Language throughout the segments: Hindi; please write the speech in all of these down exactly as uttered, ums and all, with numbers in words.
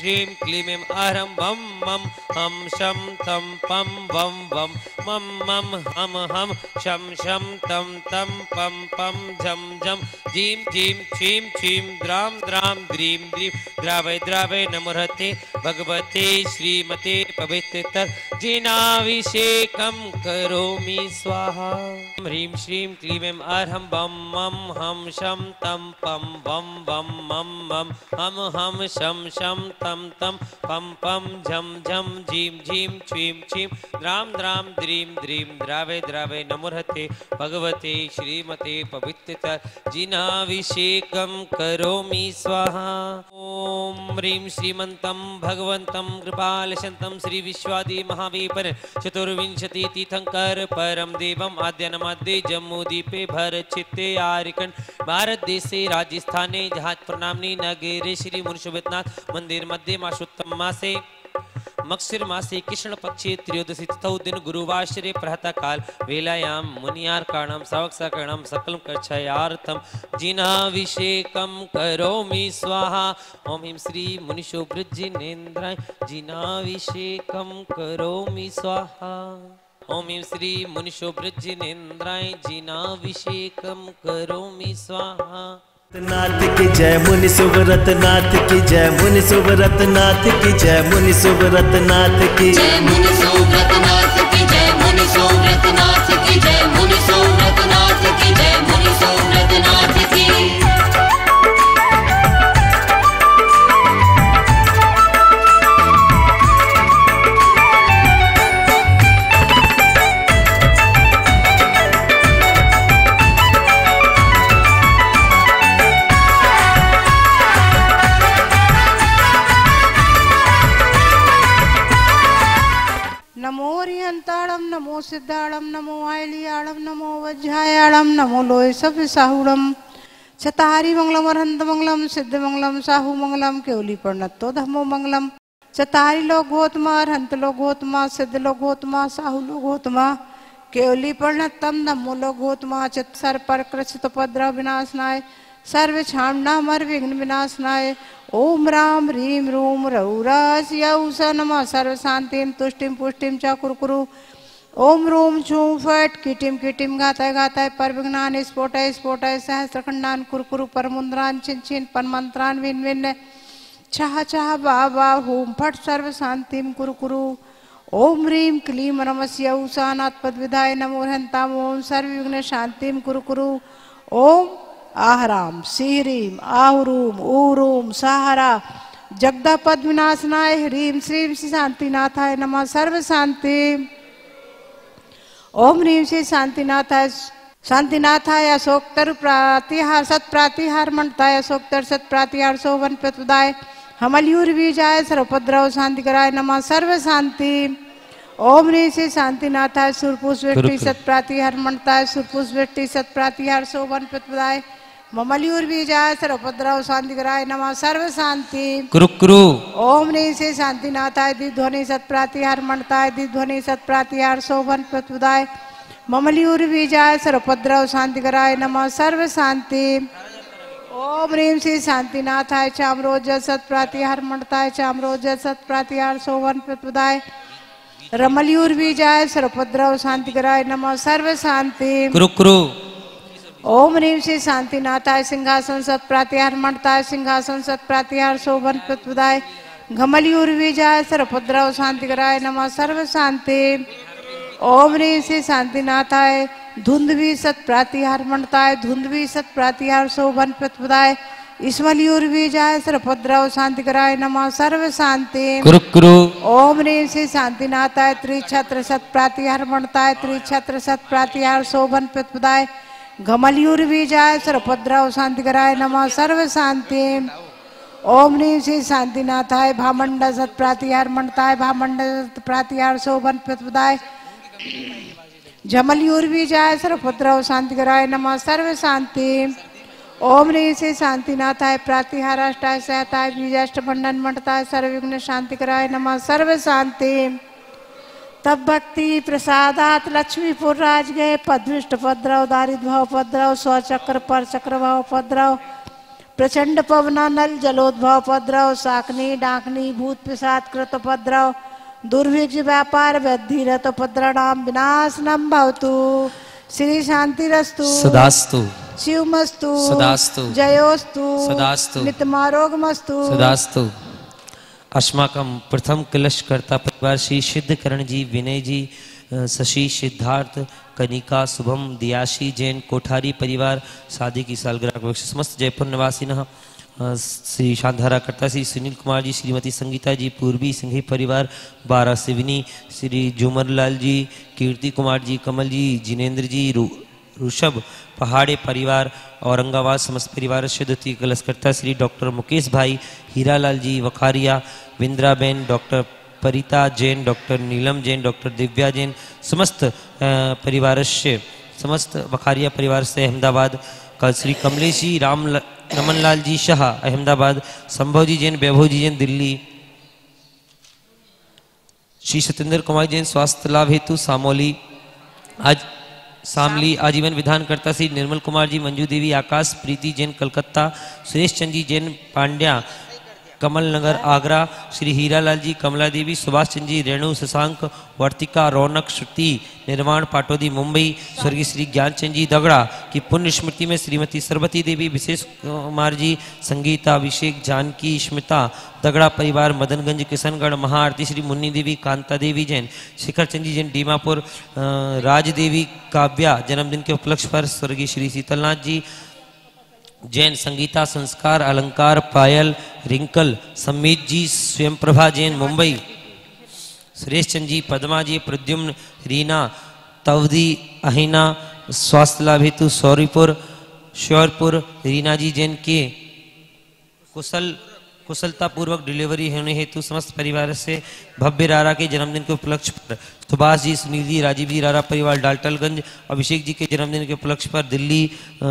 श्रीं क्लीं ऐं आहरं बम मम हम शम तम पम वम वम मम मम हम हम शम शम तम तम पम पम झम झम जीं जीं छीं छीं द्रां द्रां द्रीं द्रीं द्रावय द्रावय नमोहते भगवते श्रीमते पवित्रतर जिनाभिषेकं करोमि स्वाहा। ह्रीं श्रीं क्लीं ऐं आहरं बम मम हम शम तम पम वम वम मम मम हम हम शम शम तम तम पम पम झम झम जीं झीं छीं छीं द्रां द्रां द्रीं द्रीं द्रावय द्रावय नमोहते भगवते श्रीमते पवित्रतर जिनाभिषेकं करोमि स्वाहा। ओम ह्रीं श्रीमन्तं भगवन्तं कृपालशन्तं श्री विश्वादि महावीपर चतुर्विंशति तीर्थंकर परम देवम आद्यनमद्य जम्मूद्वीपे भरतचित्ते आर्यकन भारत देशे राजस्थाने जहाजपुर नाम्नि नगरे श्री मुनिशोभितनाथ मंदिर मध्ये मासोत्तम मासे मक्षिर मासे कृष्ण पक्षे त्रयोदशी तिथौ दिन गुरुवासरे प्रातः काल वेलायां मुनियार्काणां सावक्साकर्णां सकलं कक्षयार्थं जिनाभिषेकं करोमि स्वाहा। ओम ह्रीं श्री मुनिशोभृजिनेन्द्राय जिनाभिषेकं करोमि स्वाहा। ओम ह्रीं श्री मुनिशोभृजिनेन्द्राय जिनाभिषेकं करोमि स्वाहा। नाथ की जय मुनि सुव्रत नाथ की जय मुनि सुव्रत नाथ की जय मुनि सुव्रत नाथ की जय मुनि सुव्रत नाथ की जय मुनि सुव्रत नाथ की जय मुनि सुव्रत नाथ की जय मुनि सुव्रत नाथ की। नमो रियंताड़म नमो सिद्धाड़म नमो आयलियाड़म नमो वज्रायाड़म नमो लोय सब साहुड़म चतारी मंगलम अरहंत मंगलम सिद्ध मंगलम साहु मंगलम केवली पर्णत्तो धम्मो मंगलम। चतारी लोग गोतमा अरहंत लोग गोतमा सिद्ध लोग गोतमा साहु लोग गोतमा केवली पर्णत्तम धम्मो लोग गोतमा चत्सर पर कृष्ण उपद्रव विनाशनाय सर्व छामना मर विघ्न विनाशनाय। ओम राम ह्रीं रूम रौरास्यौ स नमः सर्व शांतिं तुष्टिं पुष्टिं च कुरकुरु। ओम रूम छूं फट किटिम किटिम गाताय गाताय पर विघ्नान स्फोटाय स्फोटाय सहस्रखंडान कुरकुरु परमुद्रान छिन छिन परमंत्रान विन विन छह छह बाबा हूम फट सर्व शांतिं कुरकुरु। ओम ह्रीं क्लीं नमस्यौ सानाथ पदविदाय नमो हंताम ओम सर्व विघ्न शांतिं कुरकुरु। ओम आहराम सीरीम आहुरूम ऊरूम सहारा जगदा पद विनाशनाय ह्रीं श्रीं श्री शांतिनाथाय नमः सर्व शांति। ओम ह्रीं श्री शांतिनाथाय शांतिनाथाय अशोकतर प्रातिहार सत प्रातिहार मंडताय अशोकतर सत प्रातिहार शोभन प्रतुदाय हमलयूर बीजाय सर्वपद्रव शांति कराय नमः सर्व शांति। ओम ह्रीं श्री शांतिनाथाय सुरपुष वेष्टि सत प्रातिहार मंडताय सुरपुष वेष्टि सत प्रातिहार शोभन प्रतुदाय ममलियूर बीजाय सर्वपद्रव शांति कराय नमः सर्व शांति। कुरुकुरु ओम ह्रीं श्री शांतिनाथाय दिध्वनि सत प्रातिहार मंडताय दिध्वनि सत प्रातिहार शोभन प्रतुदाय ममलियूर बीजाय सर्वपद्रव शांति कराय नमः सर्व शांति। ओम ह्रीं श्री शांतिनाथाय चामरोज सत प्रातिहार मंडताय चामरोज सत प्रातिहार शोभन प्रतुदाय रमलियूर बीजाय सर्वपद्रव शांति कराय नमः सर्व शांति। कुरुकुरु ओम ह्रीं श्री शांतिनाथाय सिंहासन सत प्रातिहार मंडताय सिंहासन सत प्रातिहार शोभन प्रतुदाय घमलियूर बीजाय सर्वपद्रव शांति कराय नमः सर्व शांति। ओम ह्रीं श्री शांतिनाथाय धुंधवी सत प्रातिहार मंडताय धुंधवी सत प्रातिहार शोभन प्रतुदाय इसमलियूर बीजाय सर्वपद्रव शांति कराय नमः सर्व शांति। कुरुकुरु ओम ह्रीं श्री शांतिनाथाय त्रिछत्र सत प्रातिहार मंडताय त्रिछत्र सत प्रातिहार शोभन प्रतुदाय घमलियूर बीजाय सर्वपद्रव शांति कराय नमः सर्व शांति। ओम ह्रीं श्री शांतिनाथाय भामंड सत प्रातिहार मंडताय भामंड सत प्रातिहार शोभन प्रतुदाय झमलियूर बीजाय सर्वपद्रव शांति कराय नमः सर्व शांति। ओम ह्रीं श्री शांतिनाथाय प्रातिहाराष्टाय सहताय बीजाष्टमंडन मंडताय सर्वविघ्न शांति कराय नमः सर्व शांति। तब भक्ति प्रसादात लक्ष्मीपुर राज गए पदविष्ट पद्रव दारिद भाव पद्रव स्वचक्र पर चक्र भाव पद्रव प्रचंड पवना नल जलोद्भव उपद्रव शाकनी डाकनी भूत पिशाच कृत उपद्रव दुर्भिक्ष व्यापार वृद्धि रत उपद्रणाम विनाशनम भवतु। श्री शांतिरस्तु सदास्तु शिवमस्तु सदास्तु जयोस्तु सदास्तु नितमारोगमस्तु सदास्तु। अस्माकं प्रथम कलशकर्ता परिवार श्री सिद्धकरण जी, विनय जी, शशि, सिद्धार्थ, कनिका, शुभम, दियाशी जैन, कोठारी परिवार शादी की सालगिरह समस्त जयपुर निवासिनः श्री शांधारा कर्ता श्री सुनील कुमार जी, श्रीमती संगीता जी, पूर्वी सिंघी परिवार बारा सिवनी, श्री झूमर लाल जी, कीर्ति कुमार जी, कमल जी, जिनेन्द्र जी, ऋषभ पहाड़े परिवार औरंगाबाद समस्त परिवार से द्वितीय कलशकर्ता Shri doctor Mukesh bhai, Hiralal ji Vakharia, Vindraben, doctor Parita Jain, doctor Neelam Jain, doctor Divya Jain समस्त परिवार से समस्त वखारिया परिवार से अहमदाबाद। कल श्री कमलेश जी, राम रमन लाल जी शाह अहमदाबाद, संभव जी जैन, वैभव जी जैन दिल्ली, श्री सत्येंद्र कुमार जैन स्वास्थ्य लाभ हेतु सामोली, आज शामली आजीवन विधान करता श्री निर्मल कुमार जी, मंजू देवी, आकाश, प्रीति जैन कलकत्ता, सुरेश चंद जी जैन पांड्या, कमल नगर आगरा, श्री हीरालाल जी, कमला देवी, सुभाष चंद जी, रेणु, शशांक, वर्तिका, रौनक, श्रुति, निर्वाण पाटोदी मुंबई, स्वर्गीय श्री ज्ञानचंद जी दगड़ा की पुण्य स्मृति में श्रीमती सरबती देवी, विशेष कुमार जी, संगीता, अभिषेक, जानकी, स्मिता दगड़ा परिवार मदनगंज किशनगढ़, महाआरती श्री मुन्नी देवी, कांता देवी जैन, शिखर चंद जी जैन डीमापुर, राजदेवी काव्या जन्मदिन के उपलक्ष्य पर स्वर्गीय श्री शीतलनाथ जी जैन, संगीता, संस्कार, अलंकार, पायल, रिंकल, सम्मीत जी, स्वयं प्रभा जैन मुंबई, सुरेश चंद जी, पद्मा जी, प्रद्युम्न, रीना, तवदी, अहिना स्वास्थ्य लाभ हेतु सौरीपुर, श्योरपुर, रीना जी जैन के कुशल कुशलता पूर्वक डिलीवरी होने हेतु समस्त परिवार से भव्य रारा के जन्मदिन के उपलक्ष्य पर सुभाष जी, सुनील जी, राजीव जी रारा परिवार डाल्टनगंज, अभिषेक जी के जन्मदिन के उपलक्ष्य पर दिल्ली,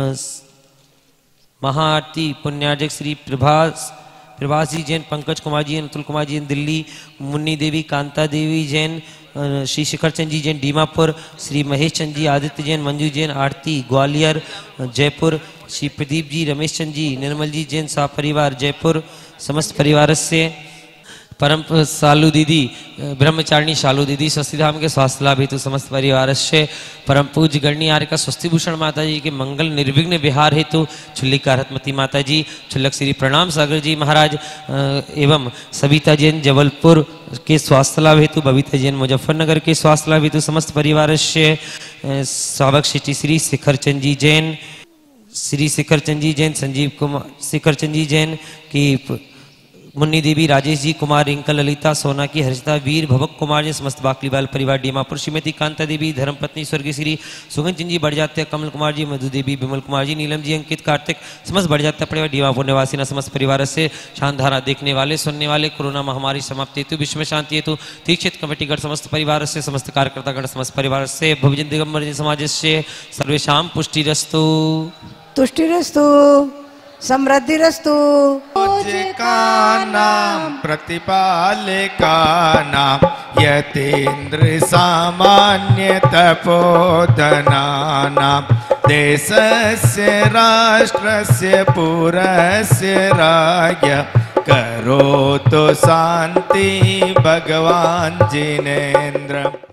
महाआरती पुण्यार्जक श्री प्रभास प्रभास जी जैन, पंकज कुमार जी, अतुल कुमार जी दिल्ली, मुन्नी देवी, कांता देवी जैन, श्री शिखर चंद जी जैन डीमापुर, श्री महेश चंद जी, आदित्य जैन, मंजू जैन, आरती ग्वालियर जयपुर, श्री प्रदीप जी, रमेश चंद जी, निर्मल जी जैन सा परिवार जयपुर समस्त परिवार से परम सालू दीदी, ब्रह्मचारिणी शालू दीदी, स्वस्ति धाम के स्वास्थ्य लाभ हेतु समस्त परिवार से परम पूज्य गणनी आर्य का स्वस्ति भूषण माता जी के मंगल निर्विघ्न विहार हेतु छुल्लिका रत्मती माता जी, छुल्लक श्री प्रणाम सागर जी महाराज एवं सविता जैन जबलपुर के स्वास्थ्य लाभ हेतु, बबीता जैन मुजफ्फरनगर के स्वास्थ्य लाभ हेतु समस्त परिवार से सावक श्री श्री शिखर चंद जी जैन, श्री शिखर चंद जी जैन, संजीव कुमार शिखर चंद जी जैन की मुन्नी देवी, राजेश जी, कुमार, रिंकल, ललिता, सोना की, हर्षिता, वीर, भवक कुमार जी, समस्त बाकलीवाल परिवार डीमापुर, श्रीमती कांता देवी, धर्मपत्नी स्वर्गीय श्री सुगन चंद जी बढ़ जाते, कमल कुमार जी, मधु देवी, विमल कुमार जी, नीलम जी, अंकित, कार्तिक समस्त बढ़ जाते परिवार डीमापुर निवासी न समस्त परिवार से शानधारा देखने वाले सुनने वाले कोरोना महामारी समाप्ति हेतु विश्व में शांति हेतु दीक्षित कमेटीगढ़ समस्त परिवार से समस्त कार्यकर्तागण समस्त परिवार से भविजन दिगंबर समाज से सर्वेशाम पुष्टिरस्तु तुष्टिरस्तु समृद्धिरस्तु। का नाम प्रतिपालिका नाम यतीन्द्र सामान्य तपोधना नाम देशस्य राष्ट्रस्य पुरस्य राज्ञ करोतु शान्ति भगवान् जिनेन्द्र।